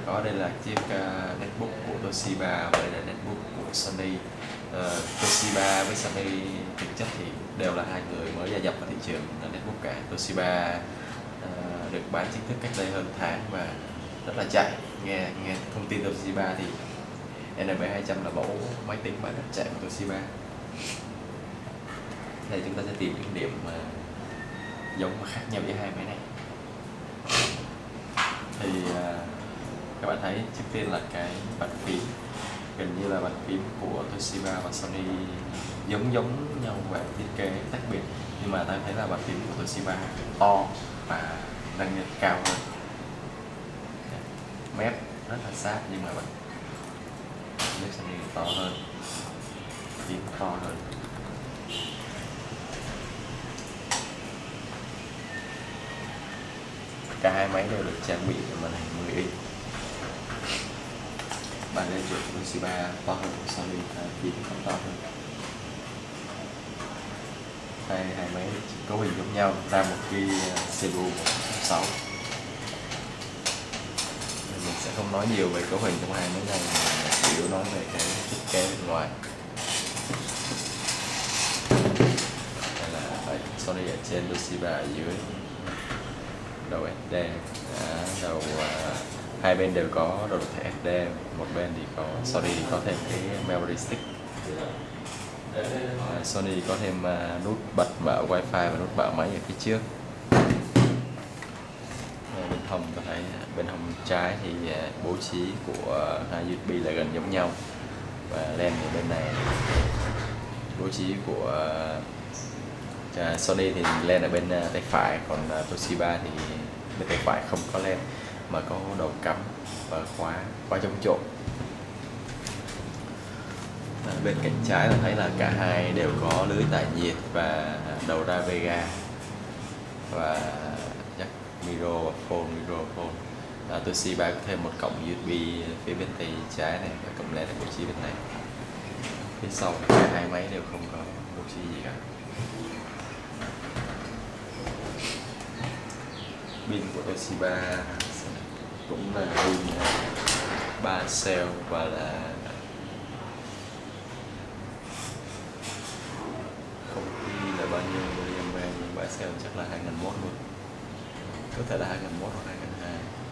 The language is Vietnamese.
có đây là chiếc netbook của Toshiba và đây là netbook của Sony. Toshiba với Sony thực chất thì đều là hai người mới gia nhập vào thị trường netbook cả. Toshiba được bán chính thức cách đây hơn tháng và rất là chạy. Nghe thông tin Toshiba thì NB200 là mẫu máy tính bán rất chạy của Toshiba. Đây chúng ta sẽ tìm những điểm giống và khác nhau với hai máy này. Thì các bạn thấy trước tiên là cái bàn phím, gần như là bàn phím của Toshiba và Sony giống nhau về thiết kế tách biệt, nhưng mà ta thấy là bàn phím của Toshiba to và nâng lên cao hơn, mép rất là sát, nhưng mà bàn phím Sony to hơn, phím to hơn. Cả hai máy đều được trang bị màn hình 10 inch. Bàn lên chuột của Toshiba to hơn của Sony, phím không to hơn. Hai máy cấu hình giống nhau, ra một cái CPU 1.6. Mình sẽ không nói nhiều về cấu hình trong hai máy này, mà chủ yếu nói về cái thiết kế bên ngoài. Đây là Sony ở trên, Toshiba ở dưới. Đầu SD, đầu hai bên đều có đầu thẻ SD, một bên thì có Sony thì có thêm cái memory stick. Sony có thêm nút bật mở wifi và nút mở máy ở phía trước. Bên hông có thấy, bên hông trái thì bố trí của hai USB là gần giống nhau, và len ở bên này bố trí của Sony thì len ở bên tay phải, còn Toshiba thì bên tay phải không có len mà có đầu cắm và khóa chống trộn. Bên cạnh trái là thấy là cả hai đều có lưới tản nhiệt và đầu ra Vega và jack microphone. Toshiba có thêm một cổng USB phía bên tay trái này và cổng len bố trí bên này. Phía sau thì cả hai máy đều không có bố trí gì cả. Pin của Toshiba cũng là pin 3 cell và là không ghi là bao nhiêu mAh, nhưng 3 cell chắc là 2001 luôn, có thể là 2001 hoặc 2002.